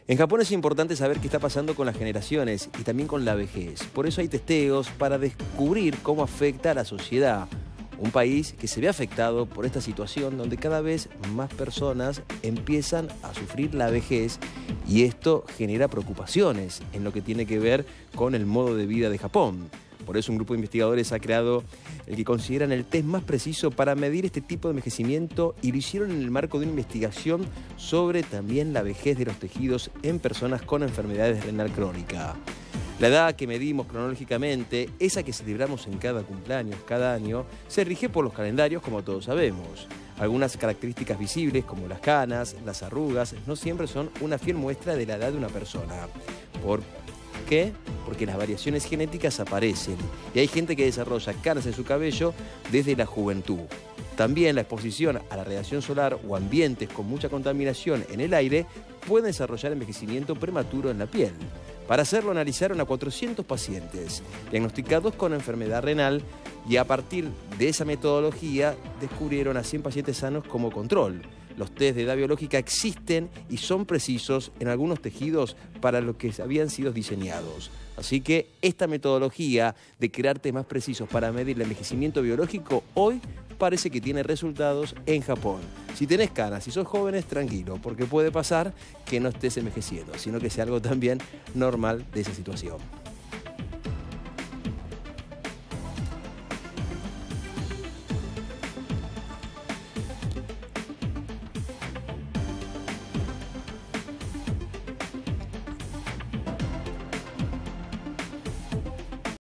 En Japón es importante saber qué está pasando con las generaciones y también con la vejez. Por eso hay testeos para descubrir cómo afecta a la sociedad. Un país que se ve afectado por esta situación donde cada vez más personas empiezan a sufrir la vejez y esto genera preocupaciones en lo que tiene que ver con el modo de vida de Japón. Por eso un grupo de investigadores ha creado el que consideran el test más preciso para medir este tipo de envejecimiento y lo hicieron en el marco de una investigación sobre también la vejez de los tejidos en personas con enfermedades renal crónica. La edad que medimos cronológicamente, esa que celebramos en cada cumpleaños, cada año, se rige por los calendarios como todos sabemos. Algunas características visibles como las canas, las arrugas, no siempre son una fiel muestra de la edad de una persona. ¿Por qué? Porque las variaciones genéticas aparecen y hay gente que desarrolla canas en su cabello desde la juventud. También la exposición a la radiación solar o ambientes con mucha contaminación en el aire pueden desarrollar envejecimiento prematuro en la piel. Para hacerlo analizaron a 400 pacientes diagnosticados con enfermedad renal y a partir de esa metodología descubrieron a 100 pacientes sanos como control. Los test de edad biológica existen y son precisos en algunos tejidos para los que habían sido diseñados. Así que esta metodología de crear test más precisos para medir el envejecimiento biológico hoy parece que tiene resultados en Japón. Si tenés canas y sos jóvenes, tranquilo, porque puede pasar que no estés envejeciendo, sino que sea algo también normal de esa situación.